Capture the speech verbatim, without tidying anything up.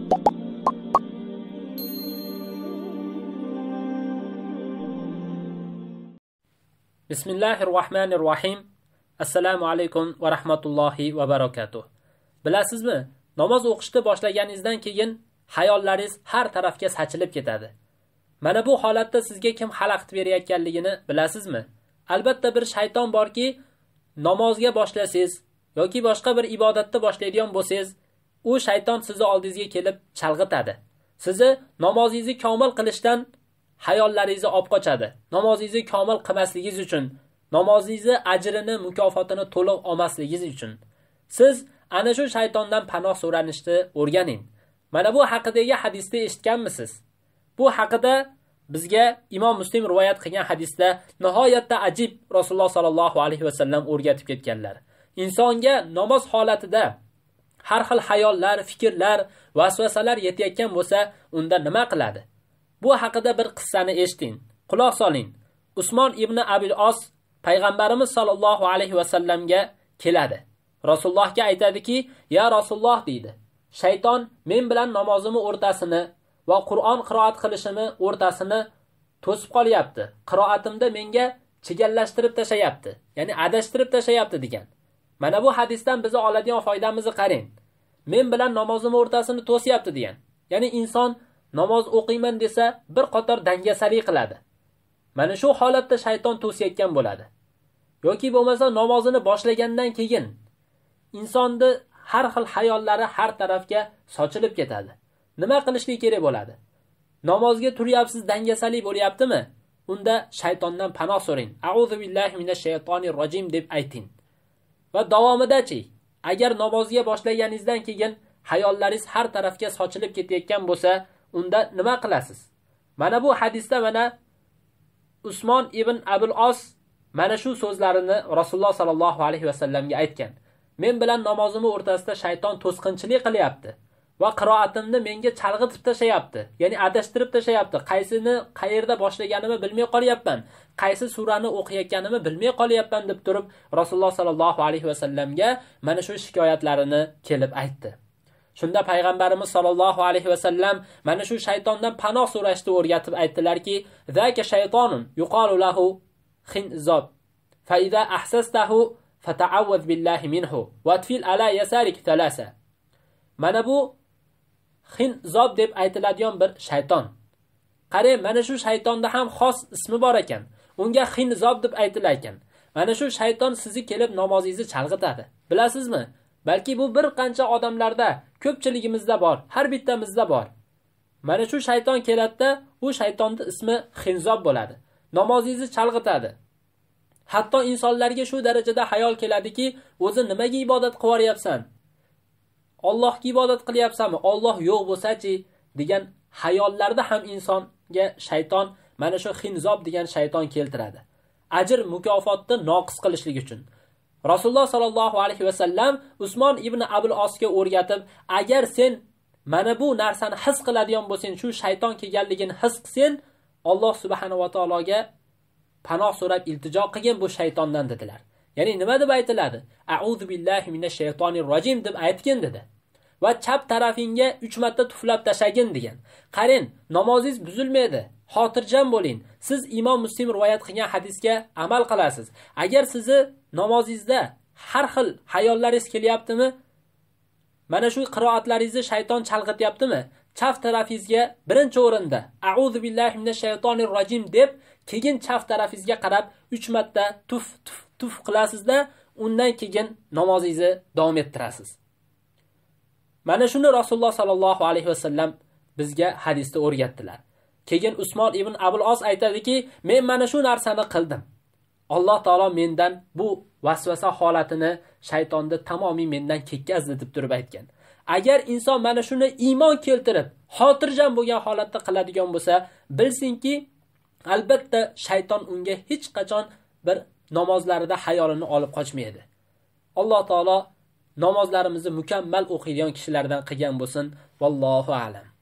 Bismillahirrohmanirrohim. Assalomu alaykum va rahmatullohi va barakatuh. Bilasizmi, namoz o'qishni boshlaganingizdan keyin hayollaringiz har tarafga sachilib ketadi. Mana bu holatda sizga kim xalaqit berayotganligini bilasizmi? Albatta bir shayton borki, namozga boshlasangiz yoki boshqa bir ibodatni boshlaydigan bo'lsangiz, u shayton sizni oldingizga kelib chalg'itadi. Sizni namozingizni komil qilishdan hayollaringizni olib qochadi. Namozingizni komil qilmasligingiz uchun, namozingizni ajrini, mukofotini to'liq olmasligingiz uchun siz ana shu shaytondan panoh so'ranishni o'rganing. Mana bu haqidagi hadisni eshitganmisiz? Bu haqida bizga Imom Muslim rivoyat qilgan hadisda nihoyatda ajib Rasululloh sallallohu alayhi va sallam o'rgatib ketganlar. Insonga namoz holatida har xil hayollar, fikrlar, vasvasalar yetayotgan bo'lsa, unda nima qiladi? Bu haqida bir qissani eshiting. Quloq soling. Usmon ibn Abil Os payg'ambarimiz sallallohu alayhi va sallamga keladi. Rasulullohga aytadiki, "Ya Rasululloh" deydi. "Shayton men bilan namozimni o'rtasini va Qur'on qiroat qilishimni o'rtasini to'sib qolyapti. Qiroatimda menga chigallashtirib tashayapti, ya'ni adashtirib tashayapti" degan. Mana bu hadisdan bizni oladigan foydamizni qarang. Men bilan namozimni o'rtasini to'syapti degan. Ya'ni inson namoz o'qiyman desa bir qator dangasalik qiladi. Mana shu holatda shayton to'sayotgan bo'ladi. Yoki bo'lmasa namozini boshlagandan keyin insonni har xil hayollari har tarafga sochilib ketadi. Nima qilishga kerak bo'ladi? Namozga turyapsiz, dangasalik bo'lyaptimi? Unda shaytondan panoh so'rang. A'udhu billahi minash shaytonir rojim deb ayting. Va davomidachi, agar namozga boshlaganingizdan keyin hayollaringiz har tarafga sochilib ketayotgan bo'lsa, unda nima qilasiz? Mana bu hadisda mana Usmon ibn Abul Os mana shu so'zlarini Rasululloh sallallohu alayhi va sallamga aytgan. Men bilan namozimni o'rtasida shayton to'sqinchilik qilyapti va qiroatimni menga chalg'itib tashayapti, ya'ni adashtirib tashayapti. Qaysini qayerda boshlaganimni bilmay qolyapman, qaysi surani o'qiyotganimni bilmay qolyapman deb turib Rasululloh sallallohu alayhi va sallamga mana shu shikoyatlarini kelib aytdi. Shunda payg'ambarimiz sallallohu alayhi va sallam mana shu shaytondan panoh so'rashni o'rgatib aytdilarki, "Zaka shaytonun yuqalu lahu khinzob. Fa idza ahsastahu fata'awwaz billahi minhu wa tfil ala yasarik thalasa." Mana bu khinzob deb aytiladigan bir shayton. Qarang, mana shu shaytonda ham xos ismi bor ekan. Unga khinzob deb aytilar ekan. Mana shu shayton sizni kelib namozingizni chalg'itadi. Bilasizmi? Balki bu bir qancha odamlarda, ko'pchiligimizda bor, har bittamizda bor. Mana shu shayton keladi-da, u shaytonning ismi khinzob bo'ladi. Namozingizni chalg'itadi. Hatto insonlarga shu darajada hayol keladiki, o'zi nimaga ibodat qilyapsan? Allohga ibodat qilyapsanmi? Alloh yo'q bo'lsa-chi degan hayollarda ham insonga shayton mana shu khinzob degan shayton keltiradi. Ajr mukofotni noqis qilishlik uchun. Rasululloh sallallohu alayhi va sallam Usmon ibn Abul Osga o'rgatib, agar sen mana bu narsani his qiladigan bo'lsang, shu shayton kelganligini his qilsang, Alloh subhanahu va taologa panoh so'rab iltijo qilgan bu shaytondan dedilar. Ya'ni nima deb aytiladi? A'udhu billahi minash shaytonir rojim deb aytgan dedi. Va chap tarafingga uch marta tuflab tashagin degan. Qarang, namozingiz buzilmaydi. Xotirjam bo'ling. Siz Imom Muslim rivoyat qilgan hadisga amal qilasiz. Agar sizni namozingizda har xil hayollaringiz kelyaptimi? Mana shu qiroatlaringizni shayton chalg'ityaptimi? Chap tarafingizga birinchi o'rinda A'udhu billahi minash shaytonir rojim deb, keyin chap tarafingizga qarab uch marta tuf tuf tuf qilasizda, undan keyin namozingizni davom ettirasiz. Mana shuni Rasululloh sallallohu alayhi va sallam bizga hadisda o'rgatdilar. Keyin Usmon ibn Abul Os aytadiki, men mana shu narsani qildim. Alloh taolo mendan bu vasvasa holatini, shaytonni tamomiy mendan ketkazdi deb turib aytgan. Agar inson mana shuni iymon keltirib, xotirjam bo'lgan holatda qiladigan bo'lsa, bilsinki, albatta shayton unga hech qachon bir namozlarida hayolini olib qochmaydi. Alloh taolo namozlarimizni mukammal o'qiydigan kishilardan qilgan bo'lsin. Vallohu a'lam.